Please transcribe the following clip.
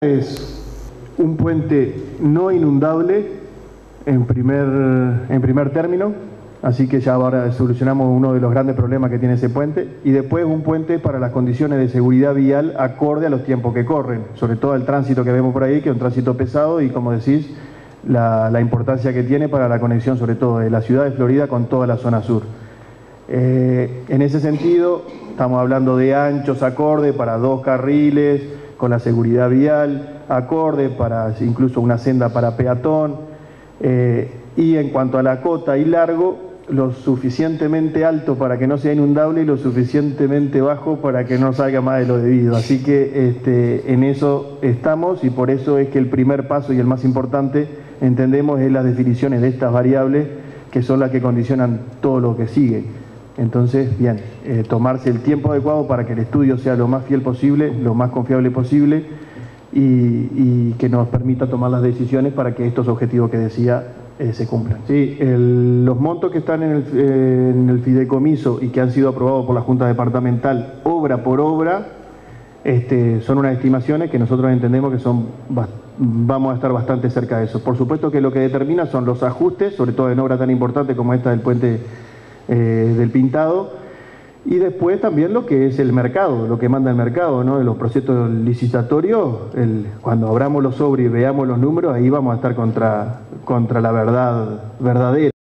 Es un puente no inundable en primer término, así que ya ahora solucionamos uno de los grandes problemas que tiene ese puente, y después un puente para las condiciones de seguridad vial acorde a los tiempos que corren, sobre todo el tránsito que vemos por ahí, que es un tránsito pesado, y como decís, la importancia que tiene para la conexión sobre todo de la ciudad de Florida con toda la zona sur. En ese sentido, estamos hablando de anchos acorde para 2 carriles, con la seguridad vial, acorde para incluso una senda para peatón, y en cuanto a la cota y largo, lo suficientemente alto para que no sea inundable y lo suficientemente bajo para que no salga más de lo debido. Así que en eso estamos, y por eso es que el primer paso y el más importante, entendemos, es las definiciones de estas variables, que son las que condicionan todo lo que sigue. Entonces, bien, tomarse el tiempo adecuado para que el estudio sea lo más fiel posible, lo más confiable posible, y que nos permita tomar las decisiones para que estos objetivos que decía se cumplan. Sí, los montos que están en el fideicomiso y que han sido aprobados por la Junta Departamental, obra por obra, son unas estimaciones que nosotros entendemos que vamos a estar bastante cerca de eso. Por supuesto que lo que determina son los ajustes, sobre todo en obras tan importantes como esta del puente del Pintado, y después también lo que es el mercado, lo que manda el mercado, ¿no? De los procesos licitatorios, cuando abramos los sobres y veamos los números, ahí vamos a estar contra la verdad verdadera.